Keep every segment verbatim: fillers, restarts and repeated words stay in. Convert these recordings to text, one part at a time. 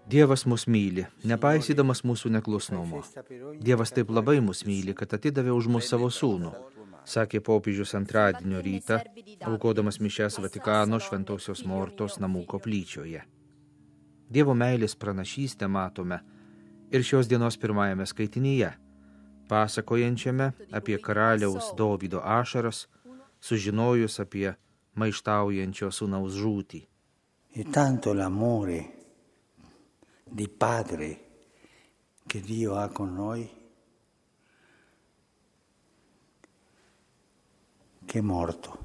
Dievas mus myli, nepaisydamas mūsų neklusnumo. Dievas taip labai mus myli, kad atidavė už mus savo sūnų, sakė popiežius antradienio rytą, aukodamas mišias Vatikano Šventosios Mortos namų koplyčioje. Dievo meilės pranašystę matome ir šios dienos pirmajame skaitinyje, pasakojančiame apie karaliaus Dovydo ašaras, sužinojus apie maištaujančio sūnaus žūtį. E tanto l'amore di Padre che Dio ha con noi, che è morto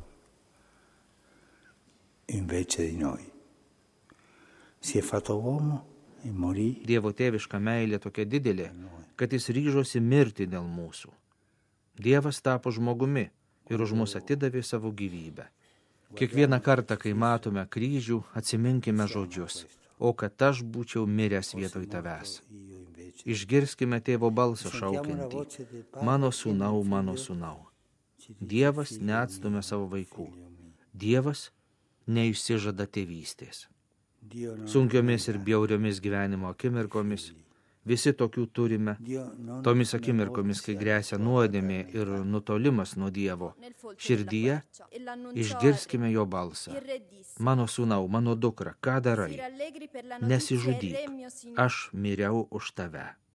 invece di noi. Si è fatto uomo e morì. Dievo tėviška meilė tokia didelė, kad jis ryžosi mirti dėl mūsų. Dievas tapo žmogumi ir už mus atidavė savo gyvybę. Kiekvieną kartą, kai matome kryžių, atsiminkime žodžius, o kad aš būčiau miręs vietoj tavęs. Išgirskime tėvo balsą šaukiantį, mano sūnau, mano sūnau. Dievas neatstumia savo vaikų. Dievas neišsižada tėvystės. Sunkiomis ir bjauriomis gyvenimo akimirkomis, visi tokių turime, tomis akimirkomis, kai gresia nuodėmė ir nutolimas nuo Dievo, širdyje išgirskime jo balsą. Mano sūnau, mano dukra, ką darai? Nesižudyk, aš miriau už tave.